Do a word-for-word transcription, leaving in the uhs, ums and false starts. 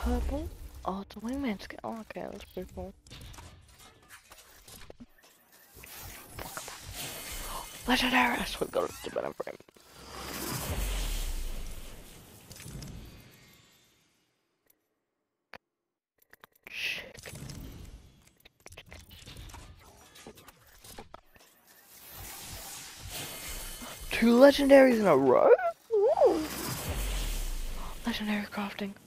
purple? Oh, it's a wingman skin. Oh, okay, that's pretty cool. Legendary! I swear to God, it's a better frame. Two legendaries in a row? Ooh. Legendary crafting.